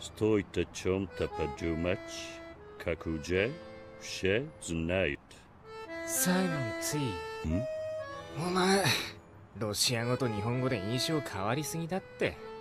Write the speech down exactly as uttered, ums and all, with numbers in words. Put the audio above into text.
Stoite чем-то подумать, как уже все знают. サイモンつい。 んお前、ロシア語と日本語で印象変わりすぎだって。